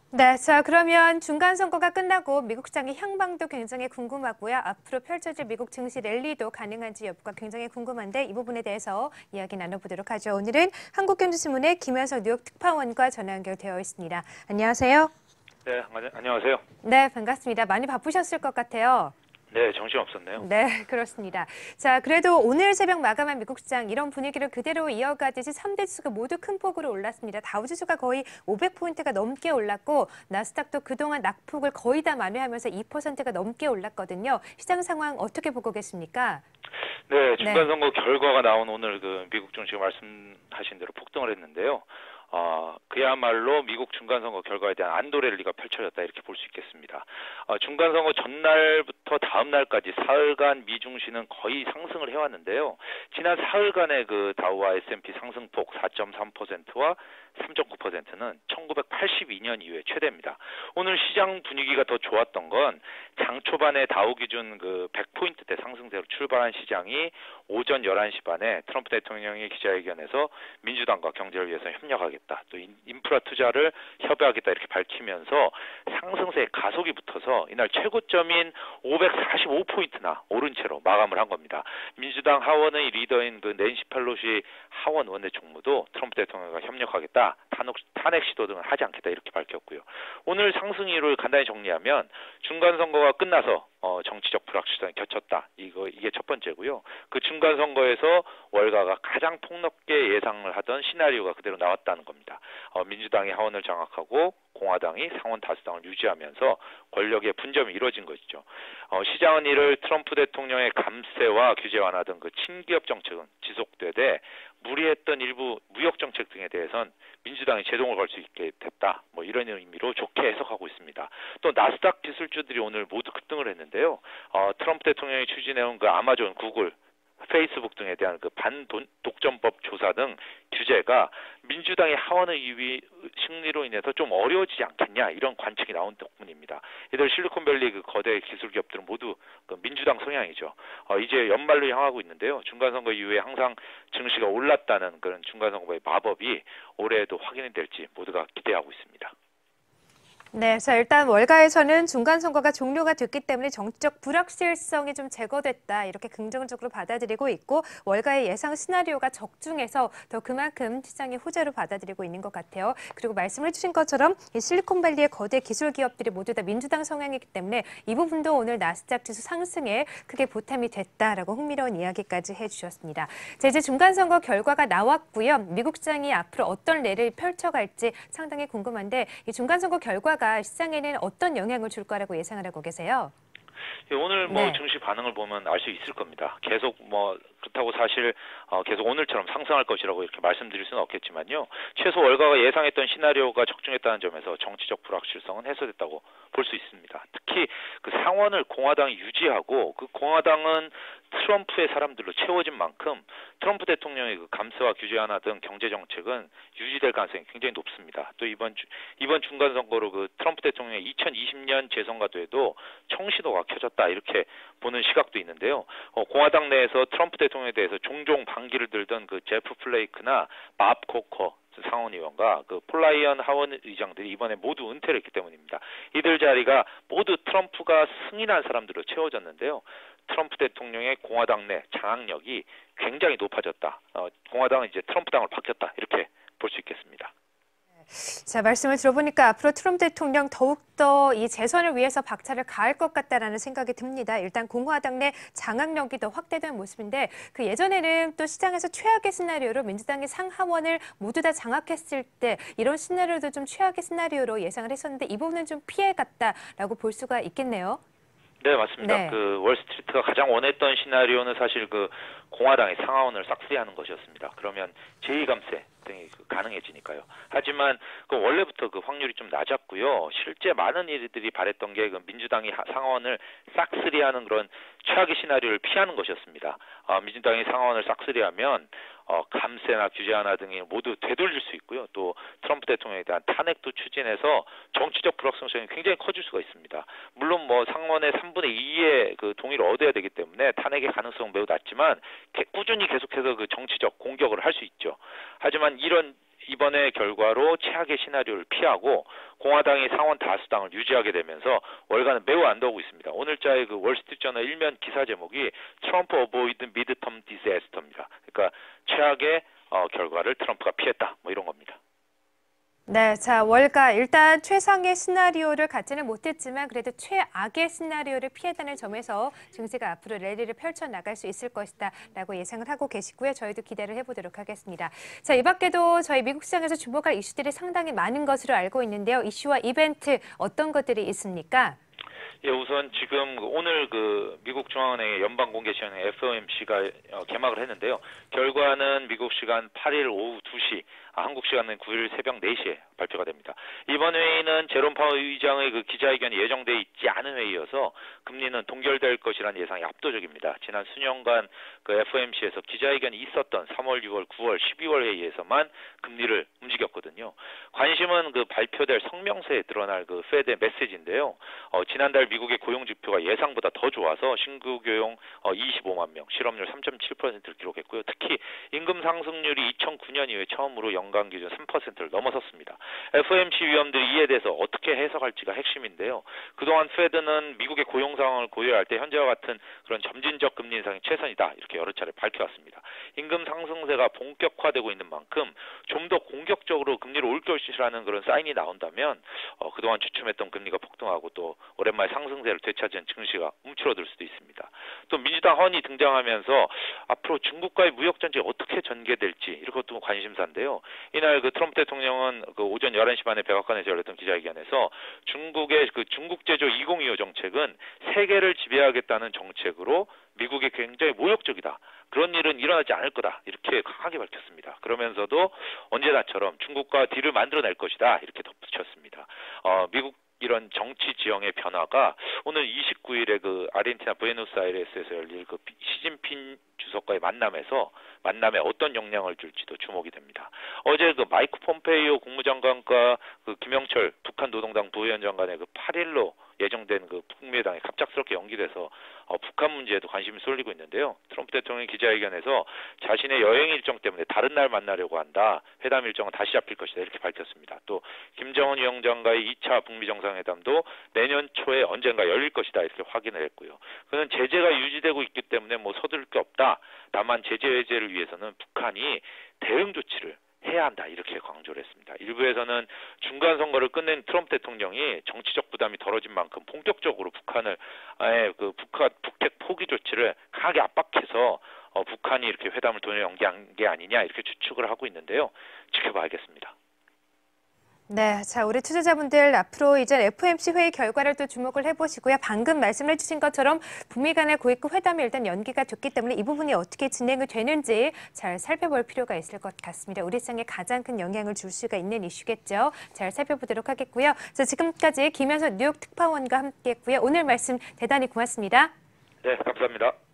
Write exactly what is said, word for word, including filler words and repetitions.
네, 자 그러면 중간 선거가 끝나고 미국 시장의 향방도 굉장히 궁금하고요. 앞으로 펼쳐질 미국 증시 랠리도 가능한지 여부가 굉장히 궁금한데 이 부분에 대해서 이야기 나눠보도록 하죠. 오늘은 한국경제신문의 김현석 뉴욕 특파원과 전화 연결되어 있습니다. 안녕하세요. 네, 안녕- 안녕하세요. 네, 반갑습니다. 많이 바쁘셨을 것 같아요. 네, 정신 없었네요. 네, 그렇습니다. 자, 그래도 오늘 새벽 마감한 미국 시장 이런 분위기를 그대로 이어가듯이 삼 대 지수가 모두 큰 폭으로 올랐습니다. 다우지수가 거의 오백 포인트가 넘게 올랐고 나스닥도 그동안 낙폭을 거의 다 만회하면서 이 퍼센트가 넘게 올랐거든요. 시장 상황 어떻게 보고 계십니까? 네, 네. 중간선거 결과가 나온 오늘 그 미국 증시가 말씀하신 대로 폭등을 했는데요. 어, 그야말로 미국 중간선거 결과에 대한 안도 랠리가 펼쳐졌다 이렇게 볼 수 있겠습니다. 어, 중간선거 전날부터 다음날까지 사흘간 미중시는 거의 상승을 해왔는데요. 지난 사흘간의 그 다우와 에스 앤 피 상승폭 사 점 삼 퍼센트와 삼 점 구 퍼센트는 천구백팔십이 년 이후에 최대입니다. 오늘 시장 분위기가 더 좋았던 건 장 초반에 다우 기준 그 백 포인트대 상승세로 출발한 시장이 오전 열한 시 반에 트럼프 대통령이 기자회견에서 민주당과 경제를 위해서 협력하겠다, 또 인프라 투자를 협의하겠다 이렇게 밝히면서 상승세에 가속이 붙어서 이날 최고점인 오백사십오 포인트나 오른 채로 마감을 한 겁니다. 민주당 하원의 리더인 그 낸시 펠로시 하원 원내 총무도 트럼프 대통령과 협력하겠다, 탄핵, 탄핵 시도 등을 하지 않겠다 이렇게 밝혔고요. 오늘 상승 이유를 간단히 정리하면 중간 선거가 끝나서 어, 정치적 불확실성이 겹쳤다. 이거 이게 첫 번째고요. 그 중간 선거에서 월가가 가장 폭넓게 예상을 하던 시나리오가 그대로 나왔다는 겁니다. 어, 민주당이 하원을 장악하고 공화당이 상원 다수당을 유지하면서 권력의 분점이 이루어진 것이죠. 어, 시장은 이를 트럼프 대통령의 감세와 규제 완화 등 그 친기업 정책은 지속되되 무리했던 일부 무역 정책 등에 대해선 민주당이 제동을 걸 수 있게 됐다. 뭐 이런 의미로 좋게 해석하고 있습니다. 또 나스닥 기술주들이 오늘 모두 급등을 했는데요. 어, 트럼프 대통령이 추진해온 그 아마존, 구글, 페이스북 등에 대한 그 반독점법 조사 등 규제가 민주당의 하원의위 승리로 인해서 좀 어려워지지 않겠냐 이런 관측이 나온 덕분입니다. 이들 실리콘밸리 그 거대 기술 기업들은 모두 그 민주당 성향이죠. 어, 이제 연말로 향하고 있는데요. 중간선거 이후에 항상 증시가 올랐다는 그런 중간선거의 마법이 올해에도 확인이 될지 모두가 기대하고 있습니다. 네, 자 일단 월가에서는 중간 선거가 종료가 됐기 때문에 정치적 불확실성이 좀 제거됐다 이렇게 긍정적으로 받아들이고 있고 월가의 예상 시나리오가 적중해서 더 그만큼 시장의 호재로 받아들이고 있는 것 같아요. 그리고 말씀을 해주신 것처럼 이 실리콘밸리의 거대 기술 기업들이 모두 다 민주당 성향이기 때문에 이 부분도 오늘 나스닥 지수 상승에 크게 보탬이 됐다라고 흥미로운 이야기까지 해주셨습니다. 자, 이제 중간 선거 결과가 나왔고요. 미국 시장이 앞으로 어떤 례를 펼쳐갈지 상당히 궁금한데 이 중간 선거 결과 가 시장에는 어떤 영향을 줄 거라고 예상을 하고 계세요? 예, 오늘 뭐 네. 증시 반응을 보면 알 수 있을 겁니다. 계속 뭐 그렇다고 사실 어, 계속 오늘처럼 상승할 것이라고 이렇게 말씀드릴 수는 없겠지만요. 최소 월가가 예상했던 시나리오가 적중했다는 점에서 정치적 불확실성은 해소됐다고 볼 수 있습니다. 특히 그 상원을 공화당이 유지하고 그 공화당은 트럼프의 사람들로 채워진 만큼 트럼프 대통령의 그 감세와 규제 완화 등 경제 정책은 유지될 가능성이 굉장히 높습니다. 또 이번 주, 이번 중간 선거로 그 트럼프 대통령의 이천이십 년 재선과도에도 청시도가 켜졌다 이렇게 보는 시각도 있는데요. 어, 공화당 내에서 트럼프 대통령에 대해서 종종 반기를 들던 그 제프 플레이크나 밥 코커 상원의원과 그 폴라이언 하원 의장들이 이번에 모두 은퇴를 했기 때문입니다. 이들 자리가 모두 트럼프가 승인한 사람들로 채워졌는데요. 트럼프 대통령의 공화당 내 장악력이 굉장히 높아졌다. 어, 공화당은 이제 트럼프 당을 바뀌었다. 이렇게 볼 수 있겠습니다. 자, 말씀을 들어보니까 앞으로 트럼프 대통령 더욱더 이 재선을 위해서 박차를 가할 것 같다라는 생각이 듭니다. 일단 공화당 내 장악력이 더 확대된 모습인데 그 예전에는 또 시장에서 최악의 시나리오로 민주당이 상하원을 모두 다 장악했을 때 이런 시나리오도 좀 최악의 시나리오로 예상을 했었는데 이 부분은 좀 피해갔다라고 볼 수가 있겠네요. 네, 맞습니다. 네. 그 월스트리트가 가장 원했던 시나리오는 사실 그 공화당의 상하원을 싹쓸이하는 것이었습니다. 그러면 제이 감세 등이 그 가능해지니까요. 하지만 그 원래부터 그 확률이 좀 낮았고요. 실제 많은 이들이 바랬던 게 그 민주당이 상하원을 싹쓸이하는 그런 최악의 시나리오를 피하는 것이었습니다. 어, 민주당이 상하원을 싹쓸이하면 어, 감세나 규제 완화 등이 모두 되돌릴 수 있고요. 또 트럼프 대통령에 대한 탄핵도 추진해서 정치적 불확실성이 굉장히 커질 수가 있습니다. 물론 뭐 상원의 삼분의 이의 그 동의를 얻어야 되기 때문에 탄핵의 가능성은 매우 낮지만 꾸준히 계속해서 그 정치적 공격을 할 수 있죠. 하지만 이런 이번의 결과로 최악의 시나리오를 피하고 공화당이 상원 다수당을 유지하게 되면서 월가는 매우 안도하고 있습니다. 오늘자의 그 월스트리트저널 일면 기사 제목이 트럼프 어보이드 미드텀 디세스터입니다. 그러니까 최악의 어, 결과를 트럼프가 피했다. 뭐 이런 겁니다. 네, 자, 월가 일단 최상의 시나리오를 갖지는 못했지만 그래도 최악의 시나리오를 피했다는 점에서 증시가 앞으로 랠리를 펼쳐나갈 수 있을 것이다라고 예상을 하고 계시고요. 저희도 기대를 해보도록 하겠습니다. 자, 이 밖에도 저희 미국 시장에서 주목할 이슈들이 상당히 많은 것으로 알고 있는데요. 이슈와 이벤트 어떤 것들이 있습니까? 예, 우선 지금 오늘 그 미국 중앙은행의 연방공개시장 에프오엠씨가 개막을 했는데요. 결과는 미국 시간 팔 일 오후 두 시, 아, 한국 시간은 구 일 새벽 네 시에 발표가 됩니다. 이번 회의는 제롬 파월 의장의 그 기자회견이 예정돼 있지 않은 회의여서 금리는 동결될 것이라는 예상이 압도적입니다. 지난 수년간 그 에프오엠씨에서 기자회견이 있었던 삼월, 유월, 구월, 십이월 회의에서만 금리를 움직였거든요. 관심은 그 발표될 성명서에 드러날 그 페드의 메시지인데요. 어, 지난달 미국의 고용 지표가 예상보다 더 좋아서 신규 고용 어, 이십오만 명, 실업률 삼 점 칠 퍼센트를 기록했고요. 특히 임금 상승률이 이천구 년 이후에 처음으로 연간 기준 삼 퍼센트를 넘어섰습니다. 에프오엠씨 위원들이 이에 대해서 어떻게 해석할지가 핵심인데요. 그동안 페드는 미국의 고용 상황을 고려할 때 현재와 같은 그런 점진적 금리 인상이 최선이다. 이렇게 여러 차례 밝혀왔습니다. 임금 상승세가 본격화되고 있는 만큼 좀 더 공격적으로 금리를 올 것이라는 그런 사인이 나온다면 어, 그동안 주춤했던 금리가 폭등하고 또 오랜만에 상승세를 되찾은 증시가 움츠러들 수도 있습니다. 또 민주당 헌이 등장하면서 앞으로 중국과의 무역 전쟁이 어떻게 전개될지 이런 것도 관심사인데요. 이날 그 트럼프 대통령은 그 오전 열한 시 반에 백악관에서 열렸던 기자회견에서 중국의 그 중국 제조 이천이십오 정책은 세계를 지배하겠다는 정책으로 미국이 굉장히 모욕적이다. 그런 일은 일어나지 않을 거다. 이렇게 강하게 밝혔습니다. 그러면서도 언제나처럼 중국과 딜을 만들어낼 것이다. 이렇게 덧붙였습니다. 어, 미국 이런 정치 지형의 변화가 오늘 이십구 일에 그 아르헨티나 부에노스아이레스에서 열릴 그 시진핑 주석과의 만남에서 만남에 어떤 영향을 줄지도 주목이 됩니다. 어제 그 마이크 폼페이오 국무장관과 그 김영철 북한 노동당 부위원장 간의 그 팔 일로 예정된 그 북미 회담이 갑작스럽게 연기돼서 어, 북한 문제에도 관심이 쏠리고 있는데요. 트럼프 대통령이 기자회견에서 자신의 여행 일정 때문에 다른 날 만나려고 한다. 회담 일정은 다시 잡힐 것이다. 이렇게 밝혔습니다. 또 김정은 위원장과의 이 차 북미 정상회담도 내년 초에 언젠가 열릴 것이다. 이렇게 확인을 했고요. 그는 제재가 유지되고 있기 때문에 뭐 서두를 게 없다. 다만 제재 해제를 위해서는 북한이 대응 조치를 해야 한다 이렇게 강조를 했습니다. 일부에서는 중간 선거를 끝낸 트럼프 대통령이 정치적 부담이 덜어진 만큼 본격적으로 북한을 아예 그 북한 북핵 포기 조치를 강하게 압박해서 어, 북한이 이렇게 회담을 돈에 연기한 게 아니냐 이렇게 추측을 하고 있는데요. 지켜봐야겠습니다. 네, 자, 우리 투자자분들 앞으로 이제 에프오엠씨 회의 결과를 또 주목을 해보시고요. 방금 말씀해 주신 것처럼 북미 간의 고위급 회담이 일단 연기가 됐기 때문에 이 부분이 어떻게 진행이 되는지 잘 살펴볼 필요가 있을 것 같습니다. 우리 시장에 가장 큰 영향을 줄 수가 있는 이슈겠죠. 잘 살펴보도록 하겠고요. 자, 지금까지 김현석 뉴욕 특파원과 함께했고요. 오늘 말씀 대단히 고맙습니다. 네, 감사합니다.